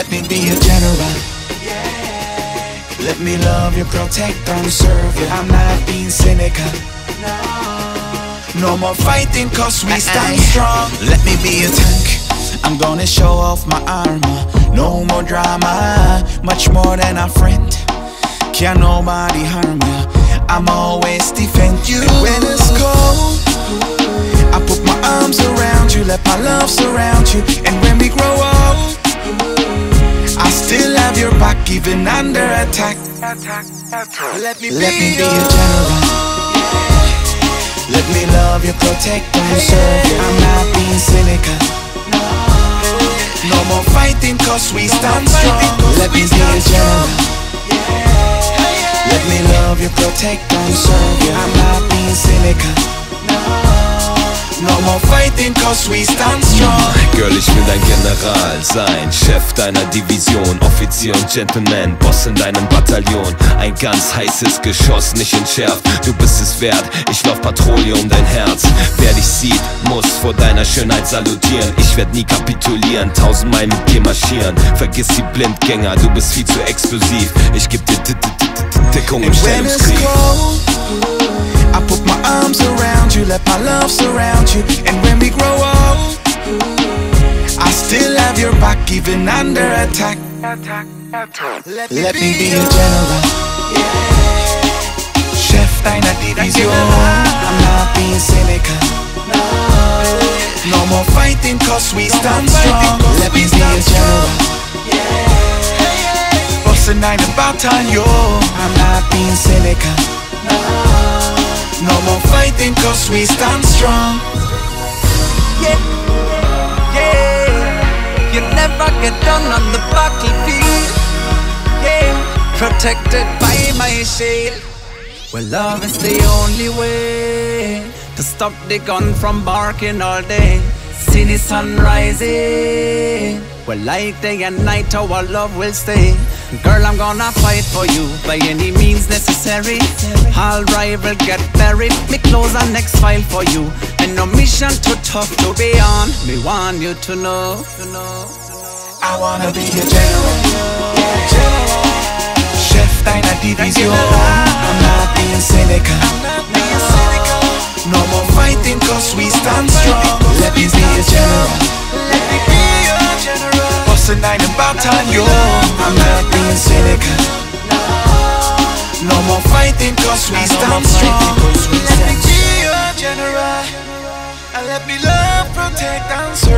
Let me be a general. Let me love you, protect and serve you. I'm not being cynical. No more fighting cause we stand strong. Let me be a tank. I'm gonna show off my armor. No more drama, much more than a friend. Can't nobody harm you. I'm always defend you. And when it's cold, I put my arms around you, let my love surround you. And when we grow old, I still have your back even under attack. Let me be a general. Let me love you, protect and serve you. I'm not being cynical. No more fighting cause we stand strong. Let me be a general. Let me love you, protect and serve you. I'm not being cynical. No more fighting cause we stand strong. Girl, ich will dein General sein, Chef deiner Division, Offizier und Gentleman, Boss in deinem Bataillon. Ein ganz heißes Geschoss, nicht entschärft, du bist es wert. Ich lauf Patrouille um dein Herz. Wer dich sieht, muss vor deiner Schönheit salutieren. Ich werd nie kapitulieren, 1000 Meilen mit dir marschieren. Vergiss die Blindgänger, du bist viel zu explosiv. Ich geb dir Deckung im Stellungskrieg. I put my arms around you, let my love surround you. And when we grow old, I still have your back even under attack. Let me be a general. Chef deiner Division. I'm not being cynical. No more fighting cause we stand strong. Let me be a general. Boss in deinem Bataillon. I'm not being cynical. No more fighting cause we stand strong. Yeah, yeah. You never get done on the battlefield. Yeah, protected by my shield. Well, love is the only way to stop the gun from barking all day. See the sun rising. Well, like day and night our love will stay. Girl, I'm gonna fight for you by any means necessary. I'll rival get married. Me close our next file for you. And no mission too tough to be on. Me want you to know. I wanna be a general. Chef deiner Division. I'm not being cynical. No more fighting cause we stand strong. Let me be a general. Boss in deinem Bataillon. I'm not being cynical. No more fighting cause we stand strong. Let me be your general. And let me love, protect and serve.